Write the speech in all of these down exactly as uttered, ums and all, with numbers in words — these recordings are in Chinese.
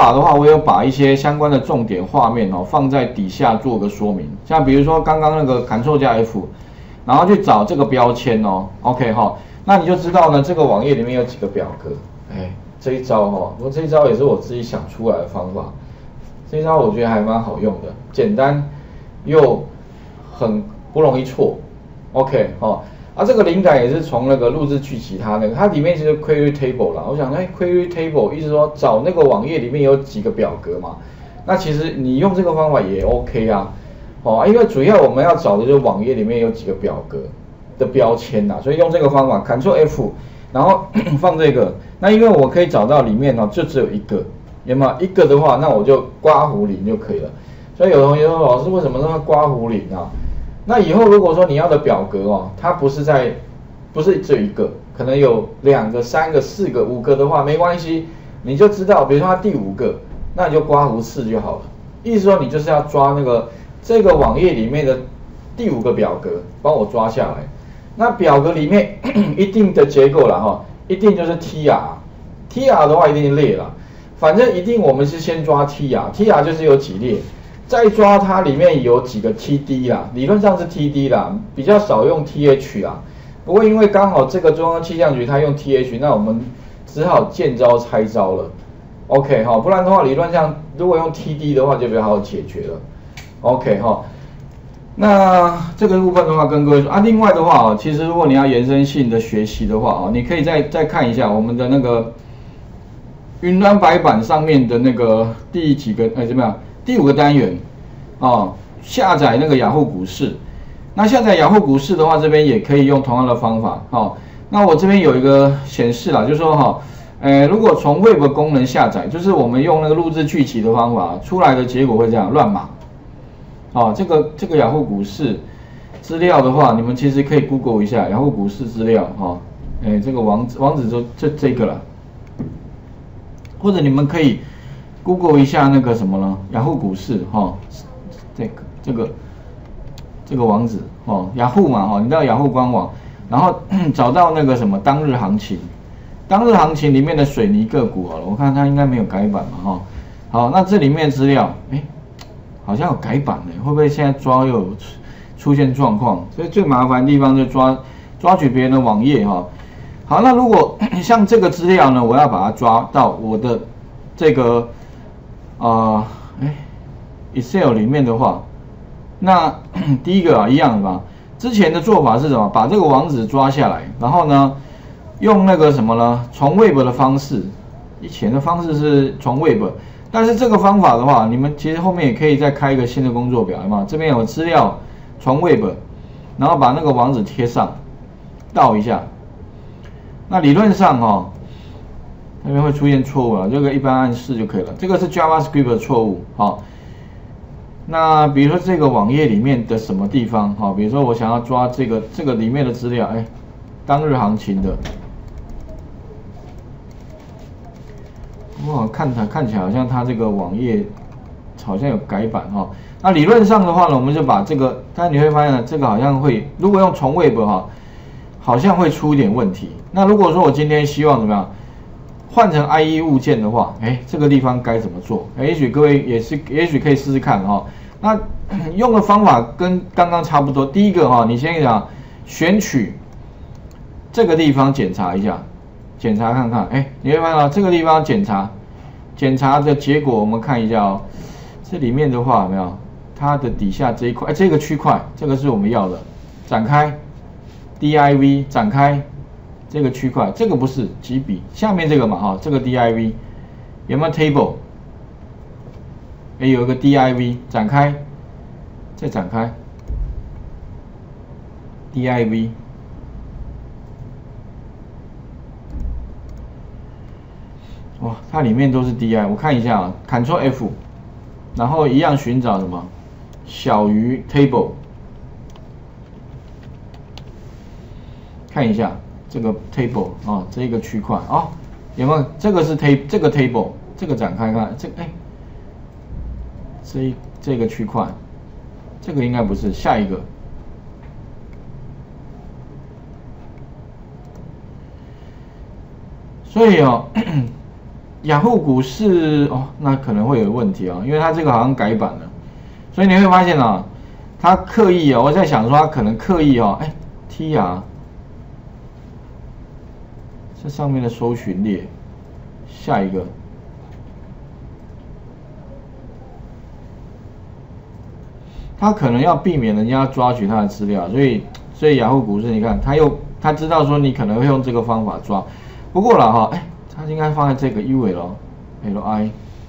法的话，我有把一些相关的重点画面哦放在底下做个说明。像比如说刚刚那个 Ctrl 加 F， 然后去找这个标签哦 ，OK 哈、哦，那你就知道呢，这个网页里面有几个表格。哎，这一招哈、哦，不过这一招也是我自己想出来的方法。这一招我觉得还蛮好用的，简单又很不容易错。OK 哦。啊，这个灵感也是从那个录制去其他那个，它里面就是 query table 啦。我想，哎 ，query table 意思说找那个网页里面有几个表格嘛。那其实你用这个方法也 OK 啊，哦，因为主要我们要找的就是网页里面有几个表格的标签呐，所以用这个方法 ，Ctrl F， 然后放这个。那因为我可以找到里面哦，就只有一个，有没有一个的话，那我就刮胡零就可以了。所以有同学说，老师为什么那么刮胡零啊？那以后如果说你要的表格哦，它不是在，不是只有一个，可能有两个、三个、四个、五个的话，没关系，你就知道，比如说它第五个，那你就刮胡四就好了。意思说你就是要抓那个这个网页里面的第五个表格，帮我抓下来。那表格里面一定的结构啦哈，一定就是 T R，T R 的话一定是列啦，反正一定我们是先抓 T R，T R 就是有几列。再抓它里面有几个 T D 啦，理论上是 T D 啦，比较少用 T H 啦。不过因为刚好这个中央气象局它用 T H， 那我们只好见招拆招了。OK 哈，不然的话理论上如果用 T D 的话就比较好解决了。OK 哈，那这个部分的话跟各位说啊，另外的话啊，其实如果你要延伸性的学习的话啊，你可以再再看一下我们的那个云端白板上面的那个第几个哎怎么样？第五个单元，哦，下载那个雅虎股市。那下载雅虎股市的话，这边也可以用同样的方法，哦。那我这边有一个显示啦，就是说哈，呃，如果从 Web 功能下载，就是我们用那个录制去期的方法，出来的结果会这样乱码。哦，这个这个雅虎股市资料的话，你们其实可以 Google 一下雅虎股市资料，哈、哦，哎，这个网址网址就这这个了，或者你们可以。Google 一下那个什么呢？雅虎股市哈、哦，这个这个这个网址哦，雅虎嘛哈、哦，你到雅虎官网，然后找到那个什么当日行情，当日行情里面的水泥个股好了，我看它应该没有改版嘛哈、哦。好，那这里面资料，哎，好像有改版呢，会不会现在抓又有出现状况？所以最麻烦的地方就抓抓取别人的网页哈、哦。好，那如果像这个资料呢，我要把它抓到我的这个。啊，哎、呃、，Excel 里面的话，那第一个啊一样的吧。之前的做法是什么？把这个网址抓下来，然后呢，用那个什么呢？从 Web 的方式，以前的方式是从 Web， 但是这个方法的话，你们其实后面也可以再开一个新的工作表嘛。这边有资料从 Web， 然后把那个网址贴上，倒一下。那理论上哦。那边会出现错误了，这个一般按示就可以了。这个是 JavaScript 的错误，好。那比如说这个网页里面的什么地方，好，比如说我想要抓这个这个里面的资料，哎，当日行情的，哇，看它看起来好像它这个网页好像有改版哈。那理论上的话呢，我们就把这个，但你会发现呢，这个好像会，如果用从 Web 哈，好像会出一点问题。那如果说我今天希望怎么样？换成 I E 物件的话，哎，这个地方该怎么做？哎，也许各位也是，也许可以试试看哈、哦。那用的方法跟刚刚差不多。第一个哈、哦，你先讲选取这个地方检查一下，检查看看，哎，你会发现到这个地方检查，检查的结果我们看一下哦。这里面的话有没有它的底下这一块，哎，这个区块，这个是我们要的，展开 D I V 展开。这个区块，这个不是几笔，下面这个嘛哈，这个 D I V 有没有 table？ 哎，有一个 D I V 展开，再展开 D I V， 哇，它里面都是 D I， 我看一下啊 ，Ctrl F， 然后一样寻找什么小于 table， 看一下。这个 table 啊、哦，这一个区块啊、哦，有没有？这个是 table， 这个 table， 这个展开看，这哎，这一这个区块，这个应该不是，下一个。所以哦， 雅虎股市哦，那可能会有问题啊、哦，因为它这个好像改版了，所以你会发现啊，它刻意啊、哦，我在想说它可能刻意哦，哎 ，T R 这上面的搜寻列，下一个。他可能要避免人家抓取他的资料，所以所以雅虎股市你看，他又他知道说你可能会用这个方法抓，不过了哈，哎，他应该放在这个 U L L I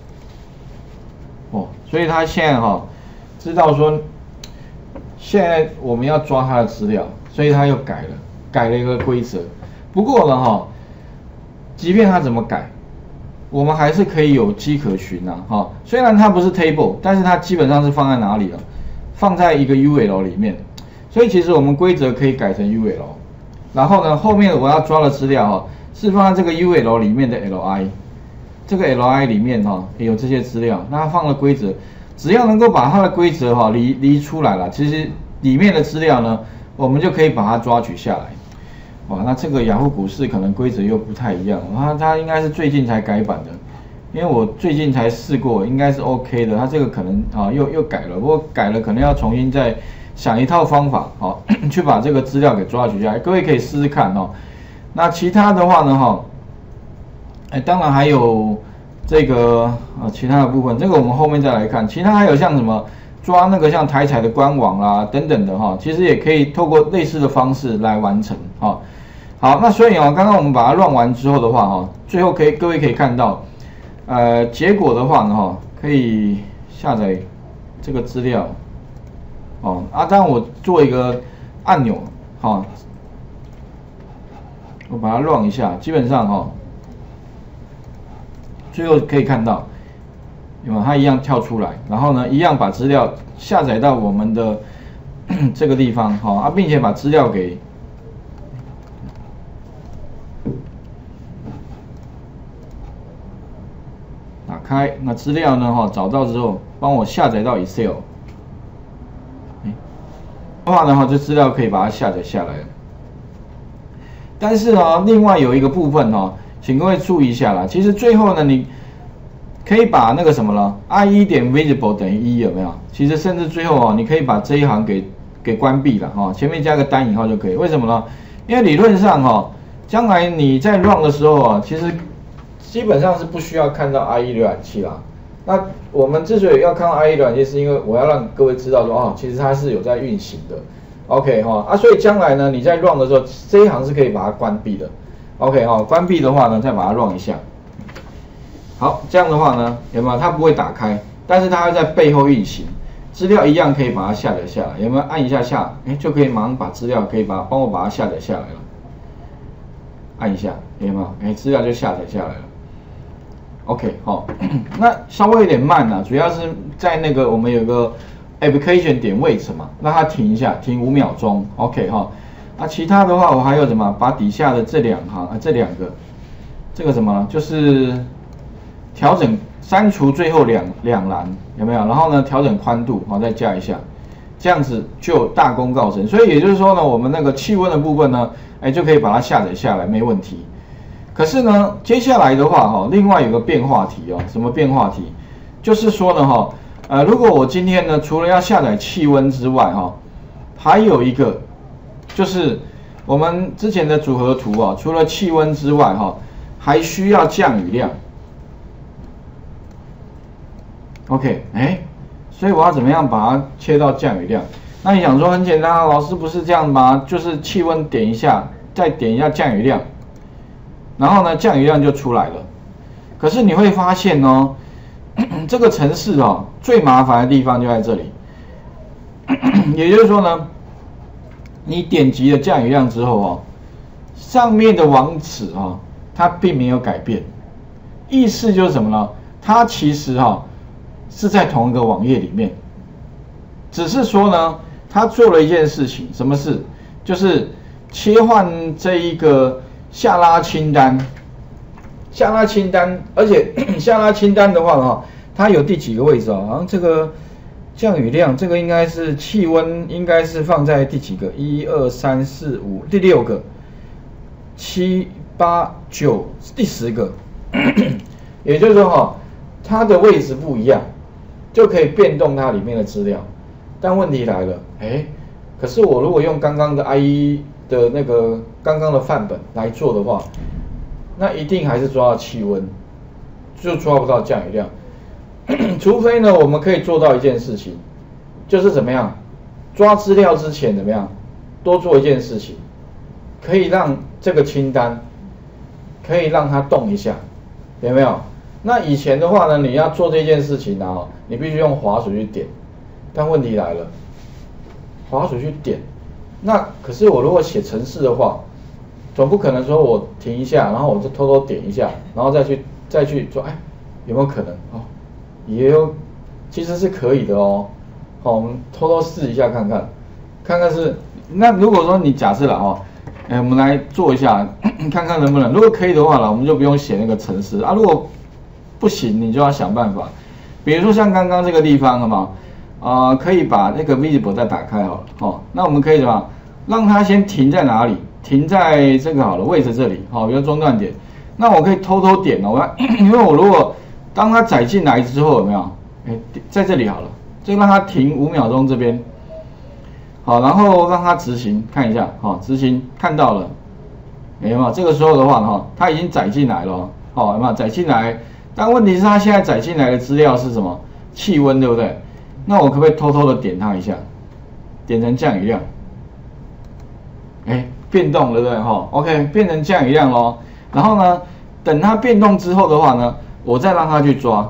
哦，所以他现在哈知道说现在我们要抓他的资料，所以他又改了改了一个规则。不过呢哈，即便他怎么改，我们还是可以有迹可循呐哈。虽然它不是 table， 但是它基本上是放在哪里了？放在一个 U L 里面，所以其实我们规则可以改成 U L， 然后呢，后面我要抓的资料哈、哦、是放在这个 U L 里面的 L I， 这个 L I 里面哈、哦、也有这些资料，那它放了规则，只要能够把它的规则哈离离出来了，其实里面的资料呢，我们就可以把它抓取下来。哇，那这个雅虎股市可能规则又不太一样，它它应该是最近才改版的。因为我最近才试过，应该是 OK 的。它这个可能啊又又改了，不过改了可能要重新再想一套方法，好、哦、去把这个资料给抓取下来。各位可以试试看哦。那其他的话呢，哈、哦，哎，当然还有这个啊其他的部分，这个我们后面再来看。其他还有像什么抓那个像台彩的官网啦等等的哈、哦，其实也可以透过类似的方式来完成哈、哦。好，那所以哦，刚刚我们把它乱完之后的话哈、哦，最后可以各位可以看到。呃，结果的话呢，哈，可以下载这个资料，哦，啊，当然我做一个按钮，哈，我把它 run 一下，基本上哈，最后可以看到，有没有？它一样跳出来，然后呢，一样把资料下载到我们的这个地方，哈，啊，并且把资料给。打开那资料呢？哈，找到之后，帮我下载到 Excel。哎，的话呢，哈，这资料可以把它下载下来了。但是呢，另外有一个部分哈，请各位注意一下啦。其实最后呢，你可以把那个什么了 ，i 一点 visible 等于一有没有？其实甚至最后哦，你可以把这一行给给关闭了哈，前面加个单引号就可以。为什么呢？因为理论上哈，将来你在 run 的时候啊，其实。基本上是不需要看到 I E 浏览器啦。那我们之所以要看到 I E 浏览器，是因为我要让各位知道说，哦，其实它是有在运行的。OK 哈啊，所以将来呢，你在 run 的时候，这一行是可以把它关闭的。OK 哈，关闭的话呢，再把它 run 一下。好，这样的话呢，有没有？它不会打开，但是它会在背后运行，资料一样可以把它下载下来。有没有？按一下下，哎，就可以马上把资料可以把帮我把它下载下来了。按一下，有没有？哎，资料就下载下来了。OK， 好、哦，那稍微有点慢啊，主要是在那个我们有个 application 点位置嘛，让它停一下，停五秒钟 ，OK 哈、哦。那其他的话，我还有什么？把底下的这两行啊，这两个，这个什么，就是调整删除最后两两栏有没有？然后呢，调整宽度，好、哦，再加一下，这样子就大功告成。所以也就是说呢，我们那个气温的部分呢，哎，就可以把它下载下来，没问题。可是呢，接下来的话哈，另外有个变化题哦，什么变化题？就是说呢哈，呃，如果我今天呢，除了要下载气温之外哈，还有一个就是我们之前的组合图啊，除了气温之外哈，还需要降雨量。OK， 哎，所以我要怎么样把它切到降雨量？那你想说很简单啊，老师不是这样吗？就是气温点一下，再点一下降雨量。然后呢，降雨量就出来了。可是你会发现哦，这个程式哦，最麻烦的地方就在这里。也就是说呢，你点击了降雨量之后哦，上面的网址哦，它并没有改变。意思就是什么呢？它其实哈、哦、是在同一个网页里面，只是说呢，它做了一件事情，什么事？就是切换这一个。下拉清单，下拉清单，而且下拉清单的话呢，它有第几个位置啊？好像这个降雨量，这个应该是气温，应该是放在第几个？一二三四五，第六个，七八九，第十个。 也就是说哈，它的位置不一样，就可以变动它里面的资料。但问题来了，哎，可是我如果用刚刚的 I E 的那个刚刚的范本来做的话，那一定还是抓到气温，就抓不到降雨量。除非呢，我们可以做到一件事情，就是怎么样，抓资料之前怎么样，多做一件事情，可以让这个清单可以让它动一下，有没有？那以前的话呢，你要做这件事情呢、啊，你必须用滑鼠去点。但问题来了，滑鼠去点，那可是我如果写程式的话，总不可能说我停一下，然后我就偷偷点一下，然后再去再去做，哎，有没有可能？哦，也有，其实是可以的哦。好，我们偷偷试一下看看，看看是那如果说你假设了哦，哎，我们来做一下，看看能不能。如果可以的话呢，我们就不用写那个程式啊。如果不行，你就要想办法。比如说像刚刚这个地方了嘛。啊、呃，可以把那个 visible 再打开好了，哦，那我们可以什么？让它先停在哪里？停在这个好了位置这里，好、哦，比如中断点。那我可以偷偷点哦，我要，因为我如果当它载进来之后有没有？哎，在这里好了，就让它停五秒钟这边，好，然后让它执行，看一下，好、哦，执行看到了，有没有？这个时候的话哈、哦，它已经载进来了，好、哦，有没有？载进来，但问题是它现在载进来的资料是什么？气温，对不对？那我可不可以偷偷的点它一下，点成降雨量？哎，变动了对不对？哈 ，OK， 变成降雨量咯。然后呢，等它变动之后的话呢，我再让它去抓。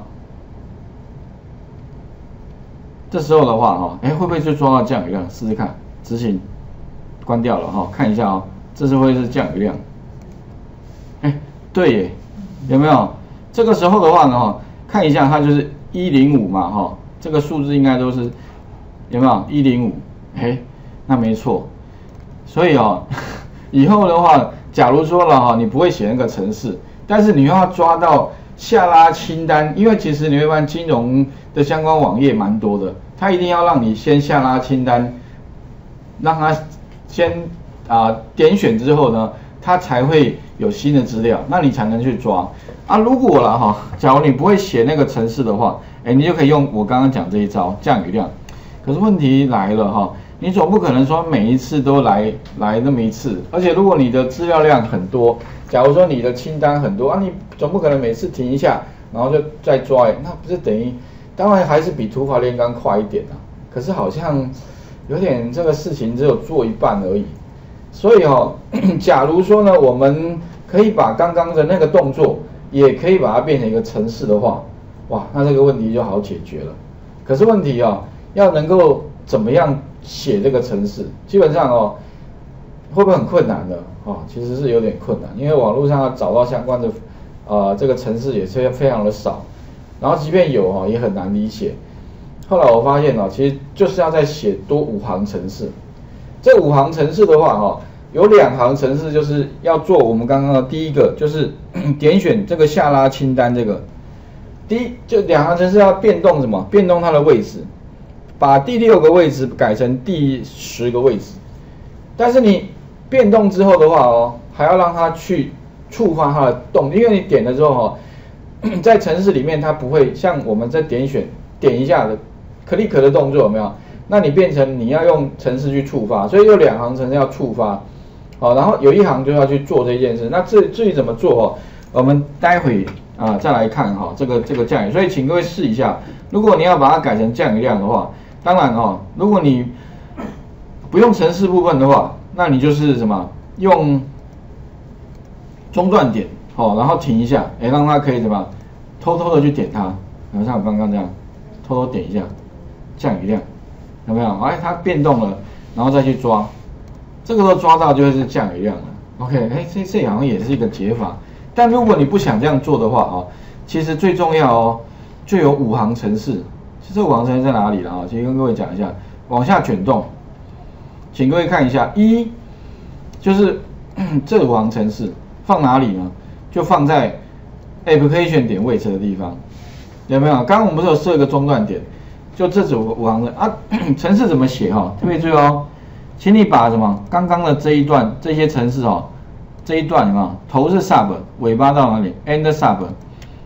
这时候的话哈，哎，会不会就抓到降雨量？试试看，执行，关掉了哈，看一下哦，这是会是降雨量。哎，对耶，有没有？这个时候的话呢，哈，看一下它就是一零五嘛，哈。这个数字应该都是有没有一零五？哎，那没错。所以哦，以后的话，假如说了哈、哦，你不会写那个程式，但是你要抓到下拉清单，因为其实你会发现金融的相关网页蛮多的，它一定要让你先下拉清单，让它先啊、呃、点选之后呢，它才会有新的资料，那你才能去抓啊。如果了哈，假如你不会写那个程式的话，哎，你就可以用我刚刚讲这一招降雨量。可是问题来了哈，你总不可能说每一次都来来那么一次，而且如果你的资料量很多，假如说你的清单很多啊，你总不可能每次停一下，然后就再抓，那不是等于，当然还是比土法炼钢快一点啊。可是好像有点这个事情只有做一半而已。所以哦，假如说呢，我们可以把刚刚的那个动作，也可以把它变成一个程式的话。哇，那这个问题就好解决了。可是问题啊、哦，要能够怎么样写这个程式，基本上哦，会不会很困难的？哦，其实是有点困难，因为网络上要找到相关的，呃，这个程式也是非常的少，然后即便有哦，也很难理解。后来我发现哦，其实就是要再写多五行程式。这五行程式的话哈、哦，有两行程式就是要做我们刚刚的第一个，就是点选这个下拉清单这个。第一，就两行程式要变动什么？变动它的位置，把第六个位置改成第十个位置。但是你变动之后的话哦，还要让它去触发它的动，因为你点了之后哦，在程式里面它不会像我们在点选点一下的 click 的动作有没有？那你变成你要用程式去触发，所以有两行程式要触发，好，然后有一行就要去做这件事。那至至于怎么做哦，我们待会。啊，再来看哈、哦，这个这个降雨，所以请各位试一下。如果你要把它改成降雨量的话，当然哦，如果你不用程式部分的话，那你就是什么用中断点，哦，然后停一下，哎，让它可以什么偷偷的去点它，然后像我刚刚这样偷偷点一下降雨量，有没有？哎，它变动了，然后再去抓，这个时候抓到就会是降雨量了。OK， 哎，这这好像也是一个解法。但如果你不想这样做的话啊，其实最重要哦，就有五行程式。其实这五行程式在哪里了啊？先跟各位讲一下，往下卷动，请各位看一下，一就是这五行程式放哪里呢？就放在 application 点位置的地方，有没有？刚刚我们不是有设一个中断点，就这组五行程啊，程式怎么写哈？特别注意哦，请你把什么刚刚的这一段这些程式哦。这一段有没有？头是 sub， 尾巴到哪里 ？end sub，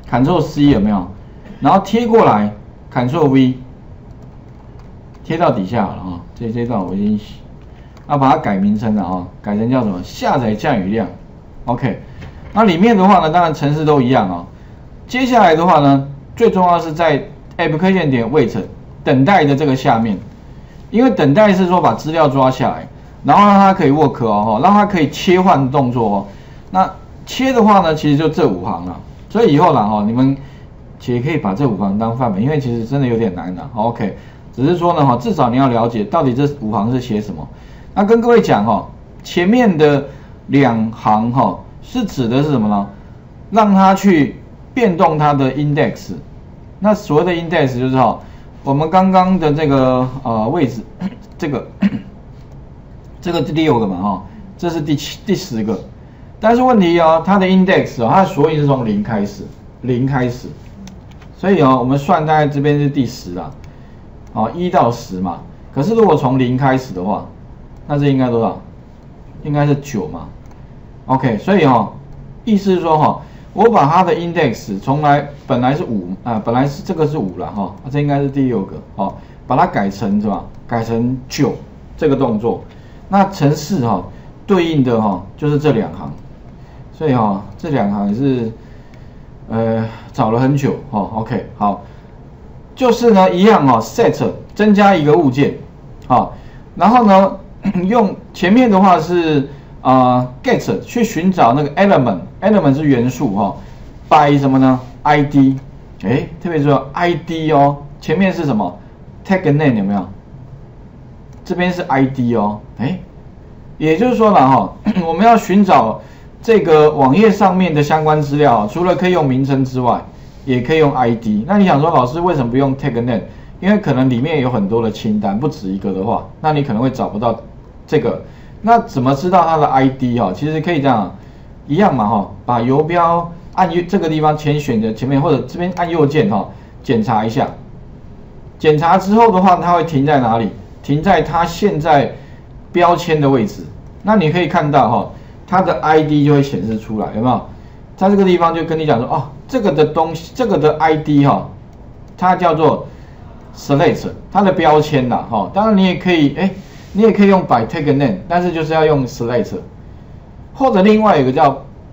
，Ctrl C 有没有？然后贴过来 ，Ctrl V， 贴到底下了啊、哦。这这段我已经要把它改名称了啊、哦，改成叫什么？下载降雨量 ，OK。那里面的话呢，当然程式都一样啊、哦。接下来的话呢，最重要的是在 application 点 wait 等待的这个下面，因为等待是说把资料抓下来，然后让它可以 work 哦，让它可以切换动作哦。那切的话呢，其实就这五行了，所以以后啦哈，你们也可以把这五行当范本，因为其实真的有点难的 ，OK。只是说呢哈，至少你要了解到底这五行是写什么。那跟各位讲哈，前面的两行哈是指的是什么呢？让它去变动它的 index。那所谓的 index 就是哈，我们刚刚的这个呃位置，这个这个第六个嘛哈，这是第七第十个。但是问题哦，它的 index 哦，它的索引是从零开始，零开始，所以哦，我们算大概这边是第十啦，哦一到十嘛。可是如果从零开始的话，那这应该多少？应该是九嘛。OK， 所以哦，意思是说哈、哦，我把它的 index 从来本来是五啊，本来是这个是五了哈、哦，这应该是第六个哦，把它改成是吧？改成九这个动作，那程式哈对应的哈、哦、就是这两行。所以哈、哦，这两行也是，呃，找了很久哦。OK， 好，就是呢一样哦 ，set 增加一个物件，好、哦，然后呢用前面的话是啊、呃、get 去寻找那个 element，element 是元素哈、哦、，by 什么呢 ？I D， 哎，特别说 I D 哦，前面是什么 ？tag name 有没有？这边是 I D 哦，哎，也就是说了哈、哦，我们要寻找。这个网页上面的相关资料，除了可以用名称之外，也可以用 I D。那你想说，老师为什么不用 tag name？ 因为可能里面有很多的清单，不止一个的话，那你可能会找不到这个。那怎么知道它的 I D 哈？其实可以这样，一样嘛哈，把游标按右这个地方先选择前面，或者这边按右键哈，检查一下。检查之后的话，它会停在哪里？停在它现在标签的位置。那你可以看到哈。它的 I D 就会显示出来，有没有？在这个地方就跟你讲说，哦，这个的东西，这个的 I D 哈、哦，它叫做 select， 它的标签啦，哈、哦。当然你也可以，哎，你也可以用 by tag name， 但是就是要用 select， 或者另外有一个叫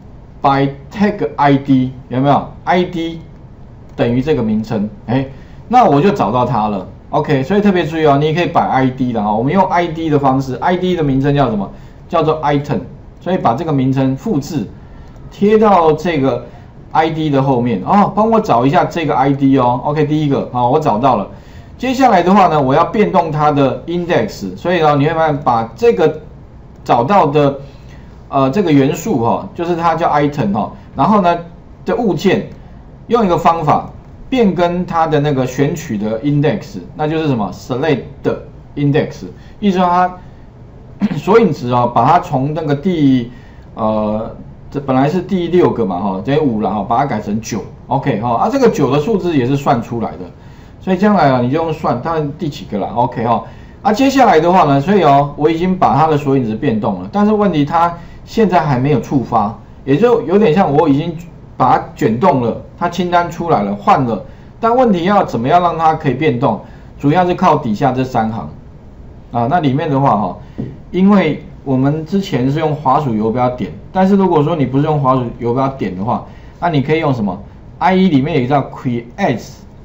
by tag I D， 有没有 ？I D 等于这个名称，哎，那我就找到它了。OK， 所以特别注意哦，你也可以摆 I D 的哈、哦。我们用 I D 的方式 ，I D 的名称叫什么？叫做 item。所以把这个名称复制，贴到这个 I D 的后面哦，帮我找一下这个 I D 哦。OK， 第一个好、哦，我找到了。接下来的话呢，我要变动它的 index， 所以呢，你会发现把这个找到的呃这个元素哈、哦，就是它叫 item 哈、哦，然后呢的物件用一个方法变更它的那个选取的 index， 那就是什么 select 的 index， 意思说它。索引值啊，把它从那个第呃，这本来是第六个嘛哈，等于五了哈，把它改成九 ，OK 哈，啊这个九的数字也是算出来的，所以将来啊你就用算，它第几个了 ，OK 哈，啊接下来的话呢，所以哦我已经把它的索引值变动了，但是问题它现在还没有触发，也就有点像我已经把它卷动了，它清单出来了，换了，但问题要怎么样让它可以变动，主要是靠底下这三行。啊，那里面的话哈，因为我们之前是用滑鼠游标点，但是如果说你不是用滑鼠游标点的话，那你可以用什么 ？I E 里面有一个叫 Create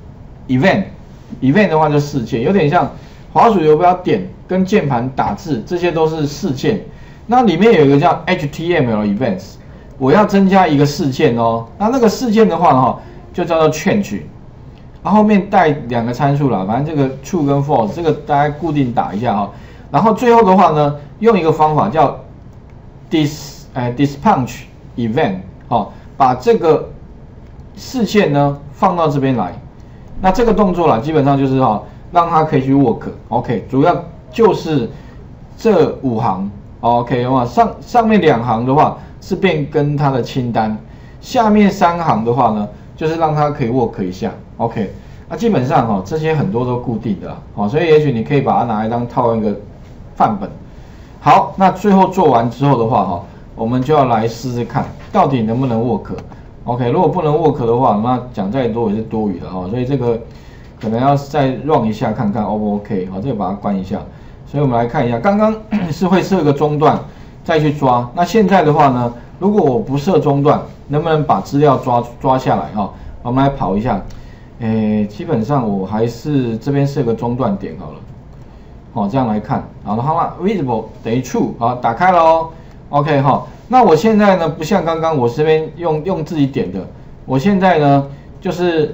Event，Event 的话就事件，有点像滑鼠游标点跟键盘打字，这些都是事件。那里面有一个叫 H T M L Events， 我要增加一个事件哦。那那个事件的话哈，就叫做 Change。然后后面带两个参数啦，反正这个 true 跟 false 这个大家固定打一下哈。然后最后的话呢，用一个方法叫 dis 哎 dispatch event 哦，把这个事件呢放到这边来。那这个动作啦，基本上就是哈、哦，让它可以去 work。OK， 主要就是这五行 OK 的话，上上面两行的话是变更它的清单，下面三行的话呢，就是让它可以 work 一下。OK， 那基本上哈、哦，这些很多都固定的啦，好、哦，所以也许你可以把它拿来当套一个范本。好，那最后做完之后的话哈、哦，我们就要来试试看，到底能不能 work。 OK， 如果不能 work 的话，那讲再多也是多余的哈、哦。所以这个可能要再 run 一下看看 O 不 OK， 好、哦，这个把它关一下。所以我们来看一下，刚刚是会设个中断再去抓，那现在的话呢，如果我不设中断，能不能把资料抓抓下来哈、哦？我们来跑一下，诶，基本上我还是这边设个中断点好了。好、哦，这样来看，好，然后呢 visible 等于 true， 好，打开了哦 ，OK 哈、哦。那我现在呢，不像刚刚我这边用用自己点的，我现在呢就是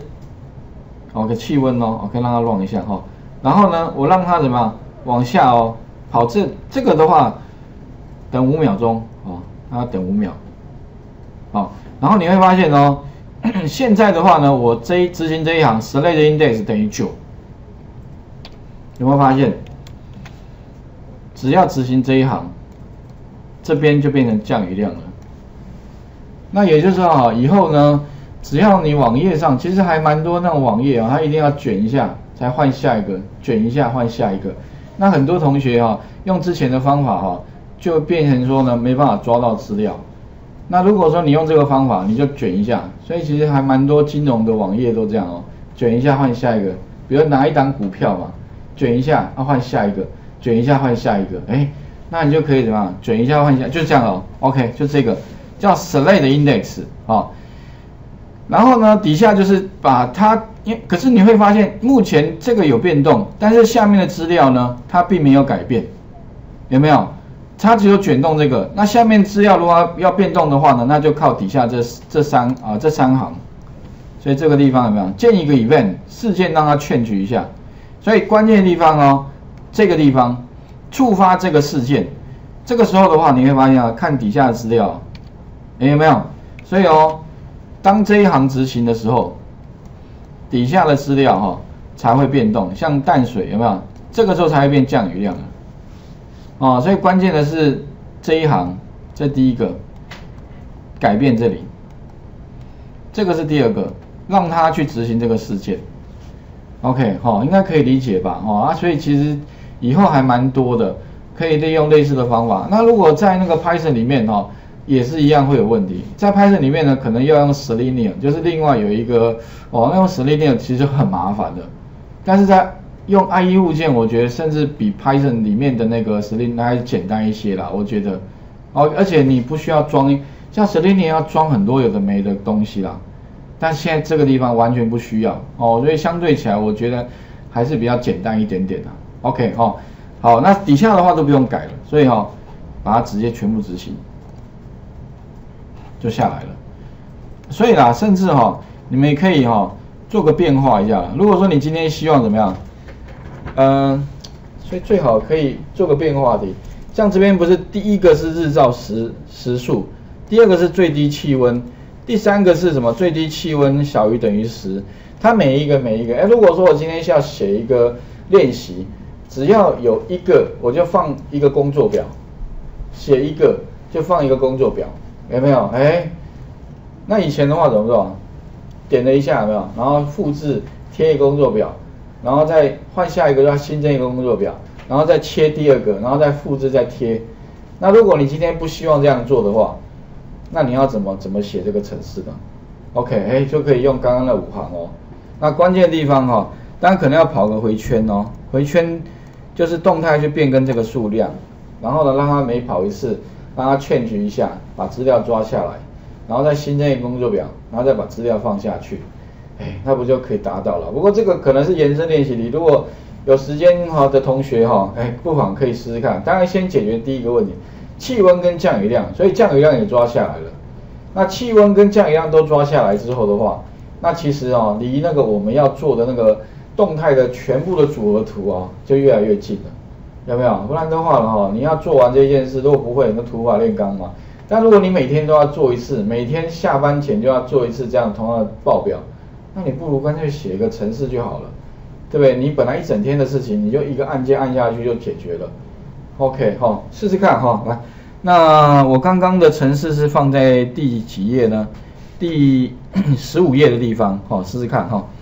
，OK 气温哦 ，OK 让它 run 一下哈、哦，然后呢，我让它怎么样往下哦，跑这这个的话，等五秒钟哦，让它等五秒，好，然后你会发现哦，现在的话呢，我这一执行这一行 select index 等于九，有没有发现？只要执行这一行，这边就变成降雨量了。那也就是说啊，以后呢，只要你网页上其实还蛮多那种网页啊，它一定要卷一下才换下一个，卷一下换下一个。那很多同学啊，用之前的方法哈、啊，就变成说呢没办法抓到资料。那如果说你用这个方法，你就卷一下，所以其实还蛮多金融的网页都这样哦，卷一下换下一个。比如拿一档股票嘛，卷一下要换下一个。卷一下换下一个，哎，那你就可以怎么样？卷一下换下，就这样哦。OK， 就这个叫 select index 啊、哦。然后呢，底下就是把它，因可是你会发现，目前这个有变动，但是下面的资料呢，它并没有改变，有没有？它只有卷动这个。那下面资料如果要变动的话呢，那就靠底下这这三啊这三行。所以这个地方有没有建一个 event 事件让它劝举一下？所以关键的地方哦。这个地方触发这个事件，这个时候的话，你会发现啊，看底下的资料，有没有？所以哦，当这一行执行的时候，底下的资料哈、哦、才会变动，像淡水有没有？这个时候才会变降雨量了。哦，所以关键的是这一行，这第一个改变这里，这个是第二个，让它去执行这个事件。OK， 哈、哦，应该可以理解吧？哦啊，所以其实以后还蛮多的，可以利用类似的方法。那如果在那个 Python 里面哦，也是一样会有问题。在 Python 里面呢，可能要用 Selenium， 就是另外有一个哦，那用 Selenium 其实很麻烦的。但是在用 I E 物件，我觉得甚至比 Python 里面的那个 Selenium 还简单一些啦，我觉得。哦，而且你不需要装，像 Selenium 要装很多有的没的东西啦。但现在这个地方完全不需要哦，所以相对起来，我觉得还是比较简单一点点的。OK 哦，好，那底下的话都不用改了，所以哈、哦，把它直接全部执行，就下来了。所以啦，甚至哈、哦，你们也可以哈、哦、做个变化一下。如果说你今天希望怎么样，嗯、呃，所以最好可以做个变化题。像这边不是第一个是日照时时数，第二个是最低气温。第三个是什么？最低气温小于等于十。它每一个每一个，哎，如果说我今天是要写一个练习，只要有一个，我就放一个工作表；写一个就放一个工作表，有没有？哎，那以前的话怎么做？点了一下有没有？然后复制贴一个工作表，然后再换下一个，要新增一个工作表，然后再切第二个，然后再复制再贴。那如果你今天不希望这样做的话，那你要怎么怎么写这个程式呢 ？OK， 哎，就可以用刚刚那五行哦。那关键的地方哈、哦，当然可能要跑个回圈哦。回圈就是动态去变更这个数量，然后呢，让它每跑一次，让它劝举一下，把资料抓下来，然后再新增一个工作表，然后再把资料放下去，哎，那不就可以达到了？不过这个可能是延伸练习题，如果有时间哈的同学哈，哎，不妨可以试试看。当然先解决第一个问题。气温跟降雨量，所以降雨量也抓下来了。那气温跟降雨量都抓下来之后的话，那其实哦，离那个我们要做的那个动态的全部的组合图啊，就越来越近了，有没有？不然的话呢，哈，你要做完这件事，如果不会，那土法炼钢嘛。但如果你每天都要做一次，每天下班前就要做一次这样同样的报表，那你不如干脆写一个程式就好了，对不对？你本来一整天的事情，你就一个按键按下去就解决了。OK 哈、哦，试试看哈、哦，来，那我刚刚的程式是放在第几页呢？第十五页的地方，哈、哦，试试看哈、哦。